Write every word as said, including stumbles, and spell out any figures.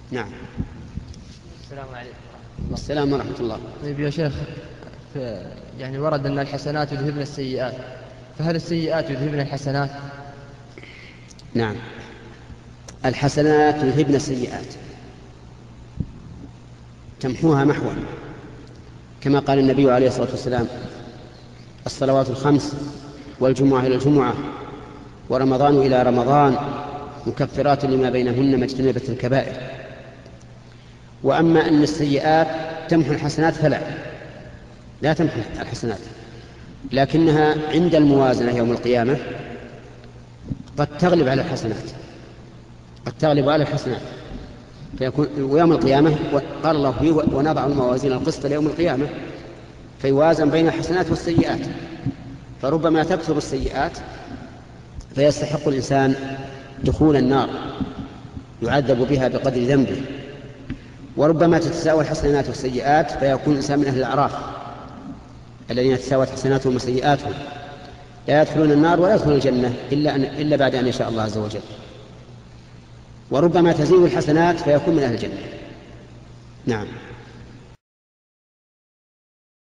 نعم. السلام عليكم. السلام ورحمة الله. طيب يا شيخ، يعني ورد أن الحسنات يذهبن السيئات، فهل السيئات يذهبن الحسنات؟ نعم، الحسنات يذهبن السيئات، تمحوها محوا، كما قال النبي عليه الصلاة والسلام: الصلوات الخمس والجمعة إلى الجمعة ورمضان إلى رمضان مكفرات لما بينهن ما اجتنبت الكبائر. وأما أن السيئات تمحو الحسنات فلا، لا تمحو الحسنات، لكنها عند الموازنة يوم القيامة قد تغلب على الحسنات، قد تغلب على الحسنات فيكون ويوم القيامة قال الله فيه: ونضع الموازين القسط ليوم القيامة، فيوازن بين الحسنات والسيئات. فربما تكثر السيئات فيستحق الإنسان دخول النار يعذب بها بقدر ذنبه، وربما تتساوى الحسنات والسيئات فيكون الإنسان من أهل الأعراف الذين تساوت حسناتهم وسيئاتهم، لا يدخلون النار ولا يدخلون الجنة إلا, أن إلا بعد أن يشاء الله عز وجل. وربما تزيد الحسنات فيكون من أهل الجنة. نعم.